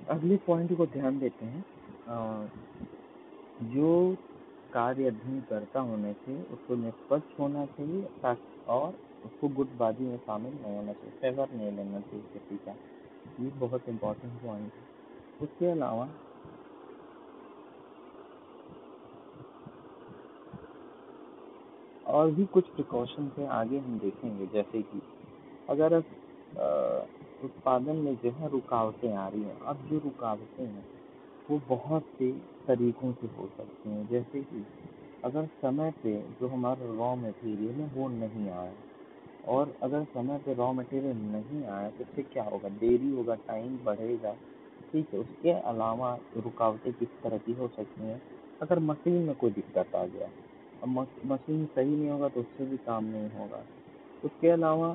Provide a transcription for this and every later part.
अगले पॉइंट को ध्यान देते हैं। जो कार्य अध्ययन करता होने से उसको निष्पक्ष होना चाहिए और उसको गुटबाजी में शामिल नहीं होना चाहिए, फेवर नहीं लेना चाहिए किसी का। ये बहुत इम्पोर्टेंट पॉइंट है। उसके अलावा और भी कुछ प्रिकॉशन है, आगे हम देखेंगे। जैसे कि अगर उत्पादन में जो है रुकावटें आ रही हैं, अब जो रुकावटें हैं वो बहुत से तरीकों से हो सकती हैं। जैसे कि अगर समय पे जो हमारा रॉ मटेरियल है वो नहीं आया, और अगर समय पे रॉ मटेरियल नहीं आया तो फिर क्या होगा, देरी होगा, टाइम बढ़ेगा। ठीक है। उसके अलावा रुकावटें किस तरह की हो सकती हैं, अगर मशीन में कोई दिक्कत आ गया, अब मशीन सही नहीं होगा तो उससे भी काम नहीं होगा। उसके अलावा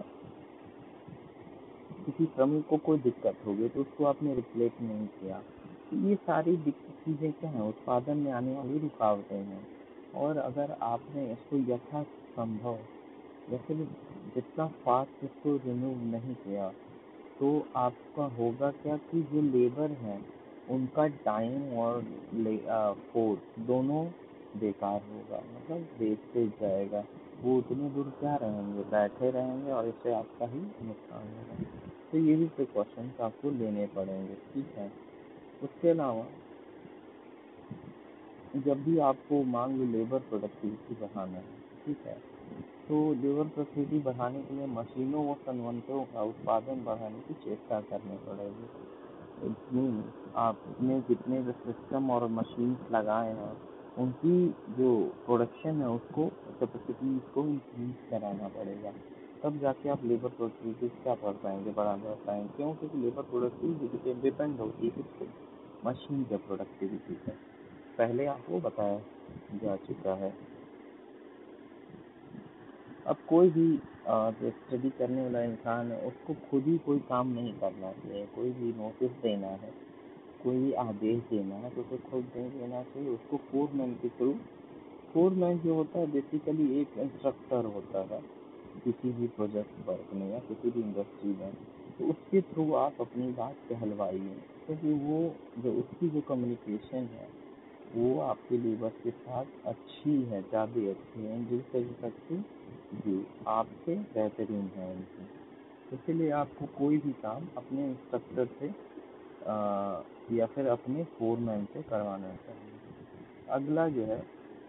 किसी श्रमिक को कोई दिक्कत हो गई तो उसको आपने रिप्लेस नहीं किया। तो ये सारी चीज़ें क्या हैं, उत्पादन में आने वाली रुकावटें हैं। और अगर आपने इसको यथासंभव या फिर जितना फास्ट इसको रिमूव नहीं किया तो आपका होगा क्या कि जो लेबर है उनका टाइम और फोर्स दोनों बेकार होगा, मतलब वेस्टेज जाएगा। वो उतनी दूर क्या रहेंगे, बैठे रहेंगे, और इससे आपका ही नुकसान होगा। तो ये भी प्रिकॉशंस आपको लेने पड़ेंगे। ठीक है। उसके अलावा जब भी आपको मान लो लेबर प्रोडक्टिविटी बढ़ाना है, ठीक है, तो लेबर प्रोडक्टिविटी बढ़ाने के लिए मशीनों व संयंत्रों का उत्पादन बढ़ाने की चेष्टा करनी पड़ेगी। इट मीन्स आपने जितने भी सिस्टम और मशीन्स लगाए हैं उनकी जो प्रोडक्शन है उसको कैपेसिटी को इंक्रीज कराना पड़ेगा, तब जाके आप लेबर प्रोडक्टिविटी क्या कर पाएंगे, बढ़ा पाएंगे। क्यों? क्योंकि लेबर प्रोडक्टिविटी डिपेंड होती है किससे, मशीन के प्रोडक्टिविटी पर। पहले आपको बताया जा चुका है। अब कोई भी जो स्टडी करने वाला इंसान है उसको खुद ही कोई काम नहीं करना चाहिए। कोई भी नोटिस देना है, कोई आदेश देना है तो उसे खुद नहीं देना चाहिए, उसको फोरमैन के थ्रू। फोरमैन जो होता है बेसिकली एक इंस्ट्रक्टर होता है किसी भी प्रोजेक्ट वर्क में या किसी भी इंडस्ट्री में, तो उसके थ्रू आप अपनी बात कहलवाइए, क्योंकि वो जो उसकी जो कम्युनिकेशन है वो आपके लेबर के साथ अच्छी है, ज़्यादा अच्छी है, जिससे सकती जी आपसे बेहतरीन है उनकी। इसलिए आपको कोई भी काम अपने इंस्ट्रक्टर से या फिर अपने फोरमैन से करवाना चाहिए। अगला जो है,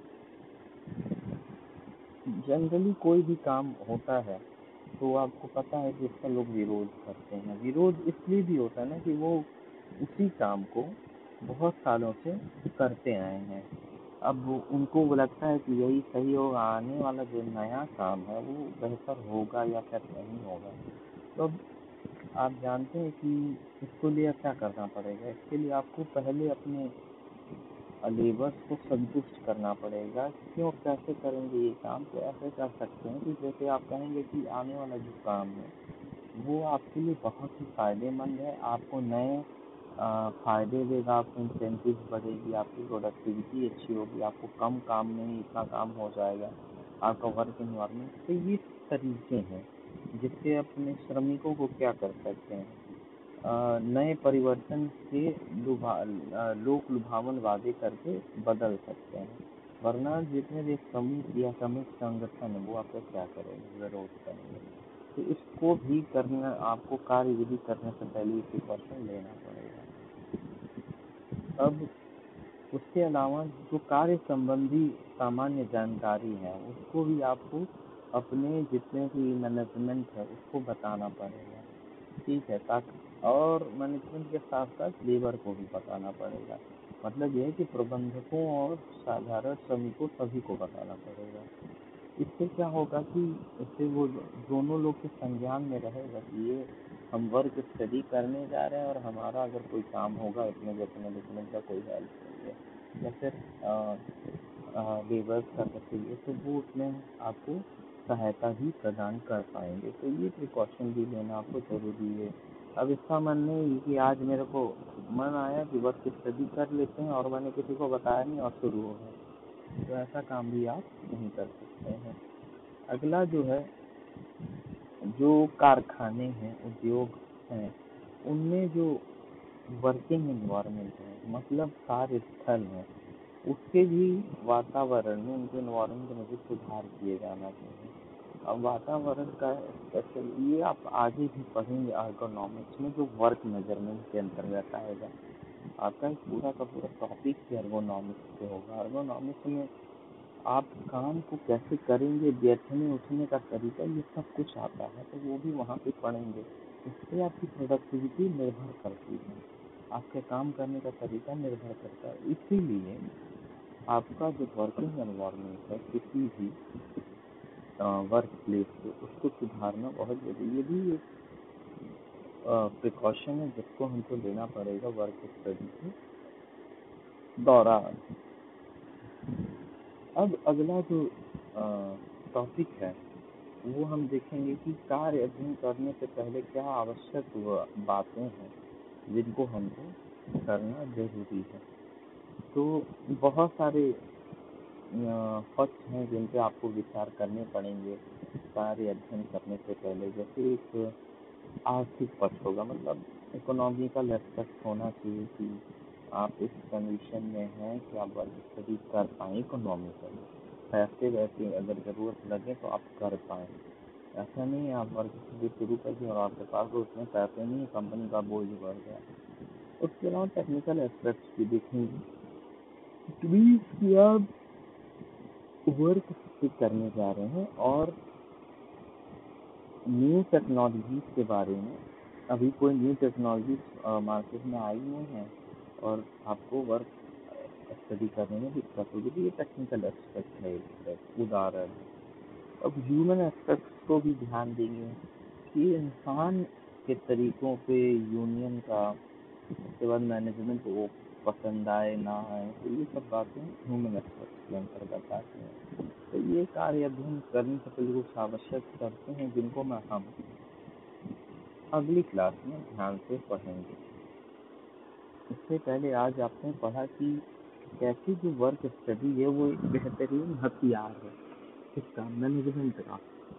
जनरली कोई भी काम होता है तो आपको पता है कि उसका लोग विरोध करते हैं। विरोध इसलिए भी होता है ना कि वो उसी काम को बहुत सालों से करते आए हैं। अब उनको लगता है कि यही सही होगा, आने वाला जो नया काम है वो बेहतर होगा या फिर नहीं होगा। तो अब आप जानते हैं कि इसके लिए क्या करना पड़ेगा। इसके लिए आपको पहले अपने लेबर्स को संतुष्ट करना पड़ेगा। क्यों, कैसे करेंगे ये काम? तो ऐसे कर सकते हैं कि जैसे आप कहेंगे कि आने वाला जो काम है वो आपके लिए बहुत ही फ़ायदेमंद है, आपको नए फ़ायदे देगा, आपको इंसेंटिव बढ़ेगी, आपकी प्रोडक्टिविटी अच्छी होगी, आपको कम काम में ही इतना काम हो जाएगा, आपका वर्क इन्वायरमेंट। तो ये तरीके हैं जिससे अपने श्रमिकों को क्या कर सकते हैं, नए परिवर्तन के लोक लुभावन वादे करके बदल सकते हैं। वरना जितने भी श्रमिक या श्रमिक संगठन है वो आपका क्या करेंगे, विरोध करेंगे। तो इसको भी करना, आपको कार्यविधि करने से पहले प्रिकॉशन लेना पड़ेगा। अब उसके अलावा जो कार्य संबंधी सामान्य जानकारी है उसको भी आपको अपने जितने भी मैनेजमेंट है उसको बताना पड़ेगा। ठीक है, ताकि और मैनेजमेंट के साथ साथ लेबर को भी बताना पड़ेगा। मतलब यह है कि प्रबंधकों और साधारण श्रमिकों सभी को बताना पड़ेगा। इससे क्या होगा कि इससे वो दोनों लोग के संज्ञान में रहेगा कि ये हम वर्क स्टडी करने जा रहे हैं और हमारा अगर कोई काम होगा इतने जितने लिखने का कोई हेल्प नहीं है या फिर लेबर्स का चाहिए तो वो उसमें आपको सहायता भी प्रदान कर पाएंगे। तो ये प्रिकॉशन भी लेना आपको ज़रूरी है। अब इसका मन नहीं कि आज मेरे को मन आया कि वर्क स्टडी कर लेते हैं और मैंने किसी को बताया नहीं और शुरू हो गया, तो ऐसा काम भी आप नहीं कर सकते हैं। अगला जो है, जो कारखाने हैं, उद्योग हैं, उनमें जो वर्किंग एनवायरनमेंट है, मतलब कार्यस्थल है, उसके भी वातावरण में, उनके एनवायरनमेंट में भी सुधार किए जाना चाहिए। अब वातावरण का स्पेशल ये आप आगे भी पढ़ेंगे एर्गोनॉमिक्स में, जो वर्क मेजरमेंट के अंतर्गत आएगा। आपका एक पूरा का पूरा टॉपिक ही एर्गोनॉमिक्स पे होगा। एर्गोनॉमिक्स में आप काम को कैसे करेंगे, बैठने उठने का तरीका, ये सब कुछ आता है, तो वो भी वहाँ पे पढ़ेंगे। इससे आपकी प्रोडक्टिविटी निर्भर करती है, आपके काम करने का तरीका निर्भर करता है। इसीलिए आपका जो वर्किंग एनवायरनमेंट है किसी भी वर्क प्लेस पे, उसको सुधारना बहुत जरूरी। ये भी एक प्रिकॉशन है जिसको हमको लेना पड़ेगा वर्क स्टडी के दौरान। अब अगला जो टॉपिक है वो हम देखेंगे कि कार्य अध्ययन करने से पहले क्या आवश्यक बातें हैं जिनको हमको करना जरूरी है। तो बहुत सारे पक्ष हैं जिन पे आपको विचार करने पड़ेंगे कार्य अध्ययन करने से पहले। जैसे एक आर्थिक पक्ष होगा, मतलब इकोनॉमिकल एस्पेक्ट होना चाहिए कि आप इस कंडीशन में हैं कि आप वर्क स्टडी कर पाएँ इकोनॉमिकल, पैसे वैसे अगर ज़रूरत लगे तो आप कर पाएँ। ऐसा नहीं है आप वर्क स्टडी शुरू कर दिए और आपके पास तो उतने पैसे नहीं है, कंपनी का बोझ बढ़ गया। उसके अलावा टेक्निकल एस्पेक्ट्स भी देखेंगे। इट मीन्स कि आप वर्क स्टडी करने जा रहे हैं और न्यू टेक्नोलॉजीज के बारे में, अभी कोई न्यू टेक्नोलॉजी मार्केट में आई नहीं है और आपको वर्क स्टडी करने में दिक्कत होगी, तो ये टेक्निकल एस्पेक्ट है एक उदाहरण। अब ह्यूमन एस्पेक्ट्स को भी ध्यान देंगे कि इंसान के तरीकों पे, यूनियन का, उसके बाद मैनेजमेंट को पसंद आए ना आए, तो ये सब बातें ह्यूमन एस्पेक्ट्स के अंतर्गत आती हैं। तो ये कार्य अध्ययन करने से पहले कुछ आवश्यक शर्तें हैं जिनको हम अगली क्लास में ध्यान से पढ़ेंगे। इससे पहले आज आपने पढ़ा कि कैसे जो वर्क स्टडी है वो एक बेहतरीन हथियार है इसका, मैनेजमेंट का।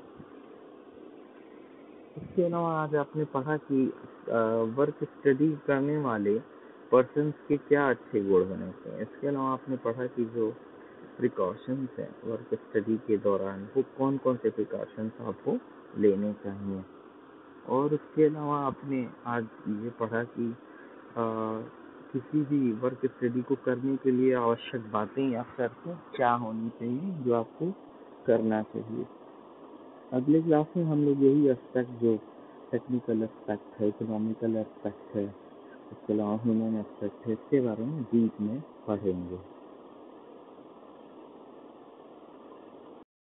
इसके अलावा आज आपने पढ़ा कि वर्क स्टडी करने वाले पर्सन के क्या अच्छे गुण होने चाहिए। इसके अलावा आपने पढ़ा कि जो प्रिकॉशंस हैं वर्क स्टडी के दौरान, वो कौन कौन से प्रिकॉशंस आपको लेने चाहिए। और उसके अलावा आपने आज ये पढ़ा कि किसी भी वर्क स्टडी को करने के लिए आवश्यक बातें या शर्तें क्या होनी चाहिए जो आपको करना चाहिए। अगले क्लास में हम लोग यही एस्पेक्ट, जो टेक्निकल एस्पेक्ट है, इकोनॉमिकल एस्पेक्ट है, उसके अलावा ह्यूमन एस्पेक्ट है, इसके बारे में डीप में पढ़ेंगे।